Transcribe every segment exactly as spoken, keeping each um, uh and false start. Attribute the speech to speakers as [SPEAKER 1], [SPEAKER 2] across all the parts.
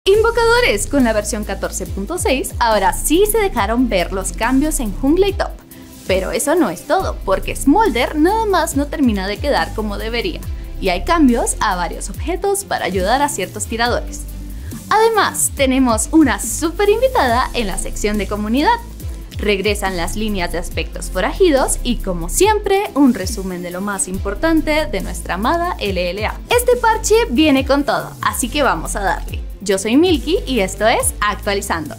[SPEAKER 1] Invocadores, con la versión catorce punto seis, ahora sí se dejaron ver los cambios en jungla y top. Pero eso no es todo, porque Smolder nada más no termina de quedar como debería, y hay cambios a varios objetos para ayudar a ciertos tiradores. Además, tenemos una super invitada en la sección de comunidad. Regresan las líneas de aspectos forajidos y, como siempre, un resumen de lo más importante de nuestra amada L L A. Este parche viene con todo, así que vamos a darle. Yo soy Milky y esto es Actualizando.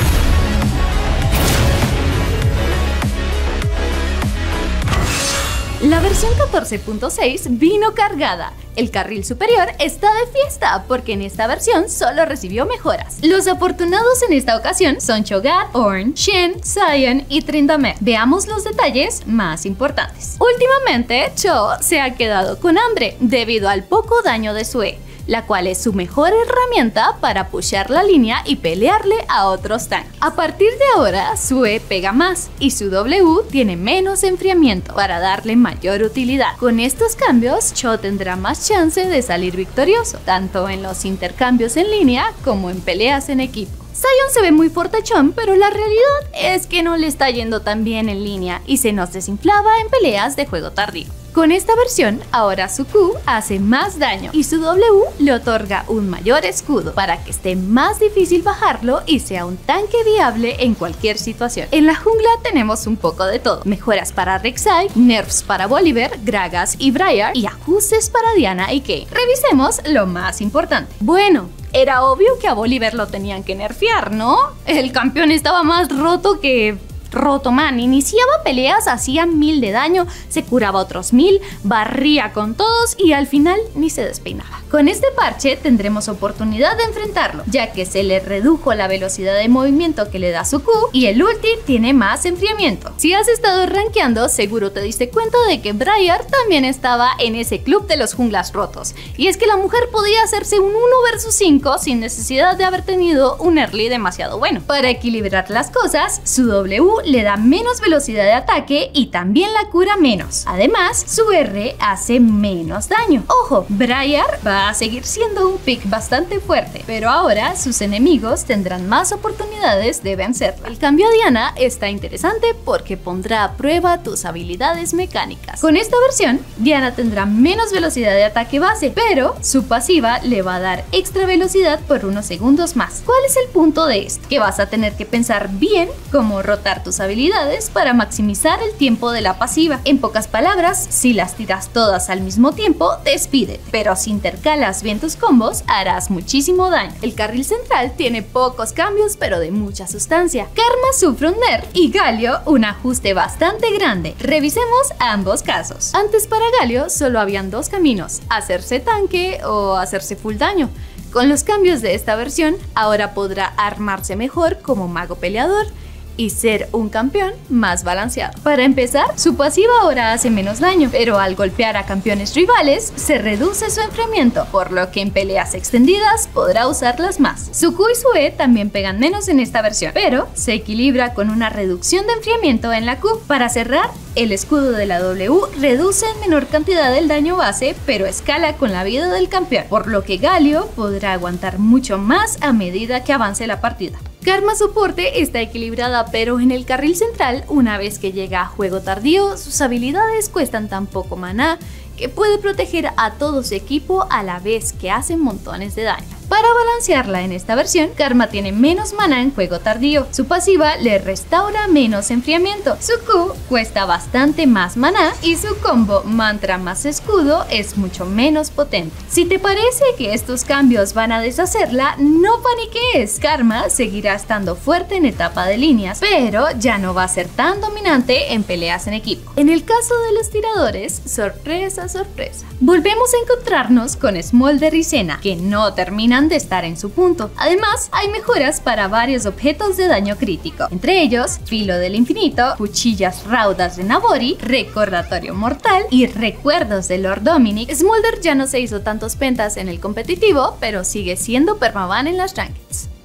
[SPEAKER 1] La versión catorce punto seis vino cargada. El carril superior está de fiesta porque en esta versión solo recibió mejoras. Los afortunados en esta ocasión son Cho'Gath, Ornn, Shen, Sion y Tryndamere. Veamos los detalles más importantes. Últimamente, Cho se ha quedado con hambre debido al poco daño de su E, la cual es su mejor herramienta para pushear la línea y pelearle a otros tanques. A partir de ahora, su E pega más y su W tiene menos enfriamiento para darle mayor utilidad. Con estos cambios, Cho tendrá más chance de salir victorioso, tanto en los intercambios en línea como en peleas en equipo. Sion se ve muy fortachón, pero la realidad es que no le está yendo tan bien en línea y se nos desinflaba en peleas de juego tardío. Con esta versión, ahora su Q hace más daño y su W le otorga un mayor escudo para que esté más difícil bajarlo y sea un tanque viable en cualquier situación. En la jungla tenemos un poco de todo: mejoras para Rek'Sai, nerfs para Volibear, Gragas y Briar y ajustes para Diana y Kayn. Revisemos lo más importante. Bueno, era obvio que a Volibear lo tenían que nerfear, ¿no? El campeón estaba más roto que... roto, man. Iniciaba peleas, hacía mil de daño, se curaba otros mil, barría con todos y al final ni se despeinaba. Con este parche tendremos oportunidad de enfrentarlo, ya que se le redujo la velocidad de movimiento que le da su Q y el ulti tiene más enfriamiento. Si has estado rankeando, seguro te diste cuenta de que Briar también estaba en ese club de los junglas rotos, y es que la mujer podía hacerse un uno versus cinco sin necesidad de haber tenido un early demasiado bueno. Para equilibrar las cosas, su W le da menos velocidad de ataque y también la cura menos. Además, su R hace menos daño. Ojo, Briar va a seguir siendo un pick bastante fuerte, pero ahora sus enemigos tendrán más oportunidades de vencerla. El cambio a Diana está interesante porque pondrá a prueba tus habilidades mecánicas. Con esta versión, Diana tendrá menos velocidad de ataque base, pero su pasiva le va a dar extra velocidad por unos segundos más. ¿Cuál es el punto de esto? Que vas a tener que pensar bien cómo rotar tus habilidades para maximizar el tiempo de la pasiva. En pocas palabras, si las tiras todas al mismo tiempo, despídete, pero si intercalas bien tus combos, harás muchísimo daño. El carril central tiene pocos cambios, pero de mucha sustancia. Karma sufre un nerf y Galio un ajuste bastante grande. Revisemos ambos casos. Antes para Galio solo habían dos caminos: hacerse tanque o hacerse full daño. Con los cambios de esta versión, ahora podrá armarse mejor como mago peleador y ser un campeón más balanceado. Para empezar, su pasiva ahora hace menos daño, pero al golpear a campeones rivales se reduce su enfriamiento, por lo que en peleas extendidas podrá usarlas más. Su Q y su E también pegan menos en esta versión, pero se equilibra con una reducción de enfriamiento en la Q. Para cerrar, el escudo de la W reduce en menor cantidad el daño base, pero escala con la vida del campeón, por lo que Galio podrá aguantar mucho más a medida que avance la partida. Karma soporte está equilibrada, pero en el carril central, una vez que llega a juego tardío, sus habilidades cuestan tan poco maná que puede proteger a todo su equipo a la vez que hacen montones de daño. Para balancearla en esta versión, Karma tiene menos maná en juego tardío, su pasiva le restaura menos enfriamiento, su Q cuesta bastante más maná y su combo mantra más escudo es mucho menos potente. Si te parece que estos cambios van a deshacerla, no paniques, Karma seguirá estando fuerte en etapa de líneas, pero ya no va a ser tan dominante en peleas en equipo. En el caso de los tiradores, sorpresa, sorpresa, volvemos a encontrarnos con Smolder y Senna, que no terminan de estar en su punto. Además, hay mejoras para varios objetos de daño crítico, entre ellos Filo del Infinito, Cuchillas Raudas de Nabori, Recordatorio Mortal y Recuerdos de Lord Dominic. Smolder ya no se hizo tantos pentas en el competitivo, pero sigue siendo permaban en las rankeds.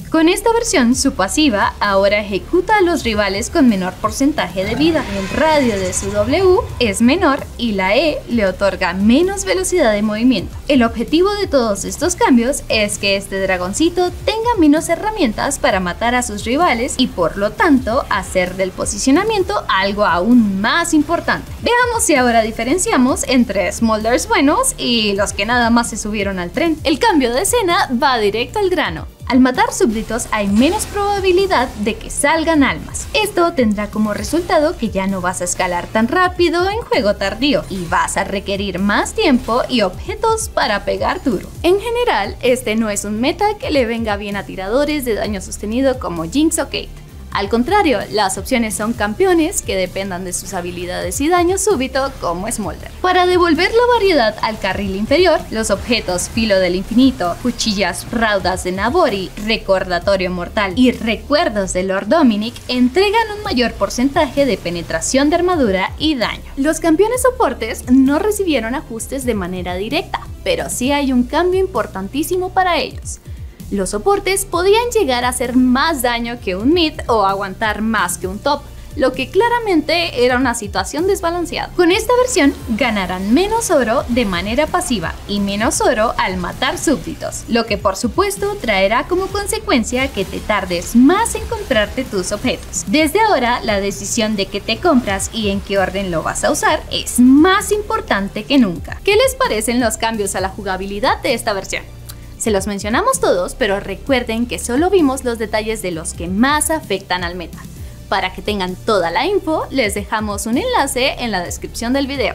[SPEAKER 1] Con esta versión, su pasiva ahora ejecuta a los rivales con menor porcentaje de vida. El radio de su W es menor y la E le otorga menos velocidad de movimiento. El objetivo de todos estos cambios es que este dragoncito tenga menos herramientas para matar a sus rivales y por lo tanto hacer del posicionamiento algo aún más importante. Veamos si ahora diferenciamos entre Smolders buenos y los que nada más se subieron al tren. El cambio de escena va directo al grano. Al matar súbditos hay menos probabilidad de que salgan almas. Esto tendrá como resultado que ya no vas a escalar tan rápido en juego tardío y vas a requerir más tiempo y objetos para pegar duro. En general, este no es un meta que le venga bien a tiradores de daño sostenido como Jinx o Kate. Al contrario, las opciones son campeones que dependan de sus habilidades y daño súbito como Smolder. Para devolver la variedad al carril inferior, los objetos Filo del Infinito, Cuchillas Raudas de Nabori, Recordatorio Mortal y Recuerdos de Lord Dominic entregan un mayor porcentaje de penetración de armadura y daño. Los campeones soportes no recibieron ajustes de manera directa, pero sí hay un cambio importantísimo para ellos. Los soportes podían llegar a hacer más daño que un mid o aguantar más que un top, lo que claramente era una situación desbalanceada. Con esta versión ganarán menos oro de manera pasiva y menos oro al matar súbditos, lo que por supuesto traerá como consecuencia que te tardes más en comprarte tus objetos. Desde ahora, la decisión de qué te compras y en qué orden lo vas a usar es más importante que nunca. ¿Qué les parecen los cambios a la jugabilidad de esta versión? Se los mencionamos todos, pero recuerden que solo vimos los detalles de los que más afectan al meta. Para que tengan toda la info, les dejamos un enlace en la descripción del video.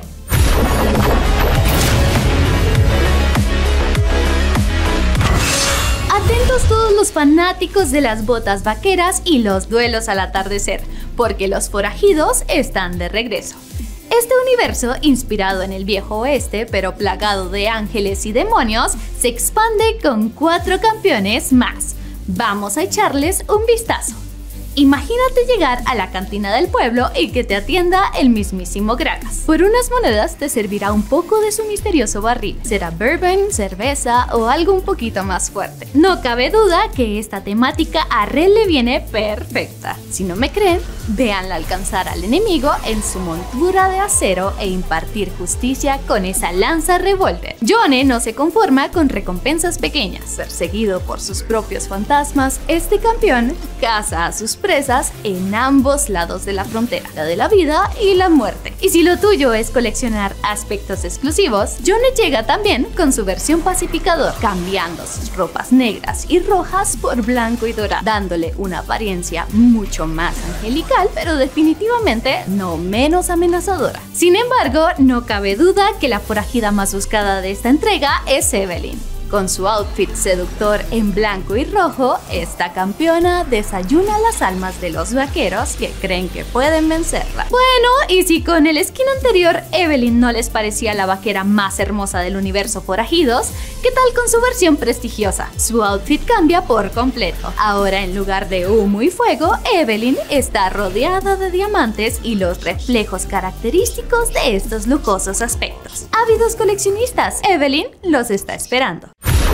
[SPEAKER 1] Atentos todos los fanáticos de las botas vaqueras y los duelos al atardecer, porque los forajidos están de regreso. Este universo, inspirado en el viejo oeste, pero plagado de ángeles y demonios, se expande con cuatro campeones más. Vamos a echarles un vistazo. Imagínate llegar a la cantina del pueblo y que te atienda el mismísimo Gragas. Por unas monedas te servirá un poco de su misterioso barril. Será bourbon, cerveza o algo un poquito más fuerte. No cabe duda que esta temática a Red le viene perfecta. Si no me creen, véanla alcanzar al enemigo en su montura de acero e impartir justicia con esa lanza revólver. Yone no se conforma con recompensas pequeñas. Perseguido por sus propios fantasmas, este campeón caza a sus presas en ambos lados de la frontera, la de la vida y la muerte. Y si lo tuyo es coleccionar aspectos exclusivos, Yone llega también con su versión pacificador, cambiando sus ropas negras y rojas por blanco y dorado, dándole una apariencia mucho más angelical, pero definitivamente no menos amenazadora. Sin embargo, no cabe duda que la forajida más buscada de esta entrega es Evelynn. Con su outfit seductor en blanco y rojo, esta campeona desayuna las almas de los vaqueros que creen que pueden vencerla. Bueno, y si con el skin anterior Evelynn no les parecía la vaquera más hermosa del universo forajidos, ¿qué tal con su versión prestigiosa? Su outfit cambia por completo. Ahora, en lugar de humo y fuego, Evelynn está rodeada de diamantes y los reflejos característicos de estos lujosos aspectos. Ávidos coleccionistas, Evelynn los está esperando.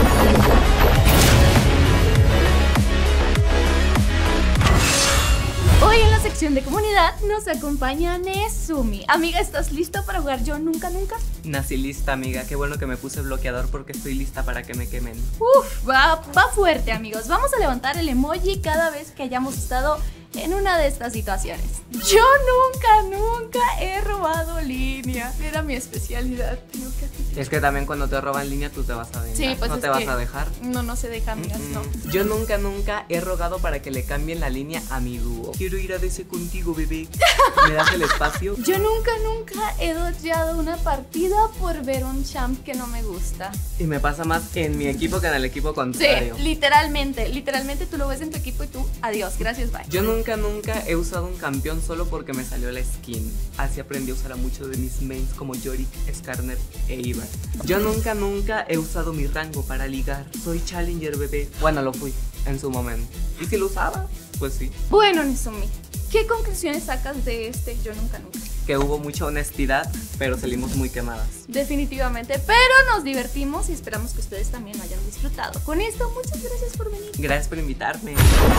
[SPEAKER 1] Hoy en la sección de comunidad nos acompaña Nezumi. Amiga, ¿estás listo para jugar Yo Nunca Nunca?
[SPEAKER 2] Nací lista, amiga. Qué bueno que me puse bloqueador porque estoy lista para que me quemen.
[SPEAKER 1] Uf, va, va fuerte, amigos. Vamos a levantar el emoji cada vez que hayamos estado en una de estas situaciones. Yo nunca, nunca he robado línea. Era mi especialidad. Tengo que hacer.
[SPEAKER 2] Es que también cuando te roban línea tú te vas a vengar.
[SPEAKER 1] Sí, pues
[SPEAKER 2] ¿No
[SPEAKER 1] es
[SPEAKER 2] te
[SPEAKER 1] que
[SPEAKER 2] vas a dejar?
[SPEAKER 1] No, no se deja, amigas,
[SPEAKER 2] Mm-mm.
[SPEAKER 1] no.
[SPEAKER 2] Yo nunca, nunca he rogado para que le cambien la línea a mi dúo. Quiero ir a D C contigo, bebé. ¿Me das el espacio?
[SPEAKER 1] Yo nunca, nunca he dodgeado una partida por ver un champ que no me gusta.
[SPEAKER 2] Y me pasa más en mi equipo que en el equipo contrario.
[SPEAKER 1] Sí, literalmente, literalmente tú lo ves en tu equipo y tú, adiós, gracias, bye.
[SPEAKER 2] Yo nunca, nunca he usado un campeón solo porque me salió la skin. Así aprendí a usar a muchos de mis mains como Yorick, Skarner e Ivern. Yo nunca, nunca he usado mi rango para ligar. Soy Challenger, bebé. Bueno, lo fui en su momento. ¿Y si lo usaba? Pues sí.
[SPEAKER 1] Bueno, Nezumi, ¿qué conclusiones sacas de este Yo Nunca Nunca?
[SPEAKER 2] que hubo mucha honestidad, pero salimos muy quemadas.
[SPEAKER 1] Definitivamente, pero nos divertimos y esperamos que ustedes también lo hayan disfrutado. Con esto, muchas gracias por venir.
[SPEAKER 2] Gracias por invitarme.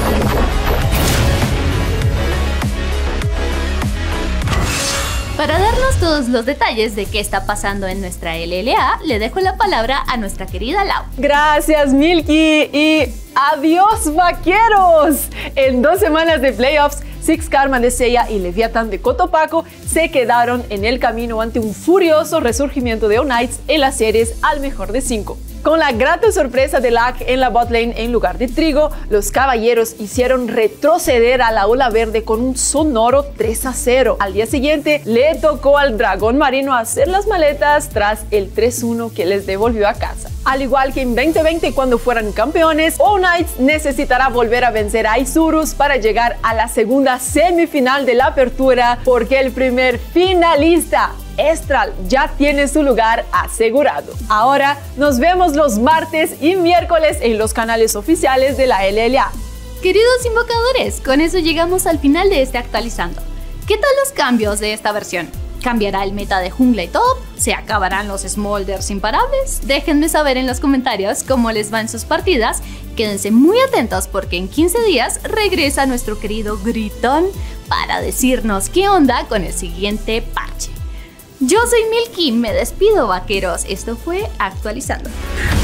[SPEAKER 1] Para darnos todos los detalles de qué está pasando en nuestra L L A, le dejo la palabra a nuestra querida Lau.
[SPEAKER 3] Gracias, Milky, y adiós, vaqueros. En dos semanas de playoffs, Six Karma de Seiya y Leviathan de Cotopaco se quedaron en el camino ante un furioso resurgimiento de Knights en las series al mejor de cinco. Con la grata sorpresa de Lack en la botlane en lugar de Trigo, los caballeros hicieron retroceder a la ola verde con un sonoro tres a cero. Al día siguiente, le tocó al dragón marino hacer las maletas tras el tres uno que les devolvió a casa. Al igual que en veinte veinte cuando fueran campeones, Knights necesitará volver a vencer a Isurus para llegar a la segunda semifinal de la apertura, porque el primer finalista, Estral, ya tiene su lugar asegurado. Ahora nos vemos los martes y miércoles en los canales oficiales de la L L A.
[SPEAKER 1] Queridos invocadores, con eso llegamos al final de este actualizando. ¿Qué tal los cambios de esta versión? ¿Cambiará el meta de jungla y top? ¿Se acabarán los smolders imparables? Déjenme saber en los comentarios cómo les va en sus partidas. Quédense muy atentos porque en quince días regresa nuestro querido Gritón para decirnos qué onda con el siguiente parche. Yo soy Milky, me despido, vaqueros. Esto fue Actualizando.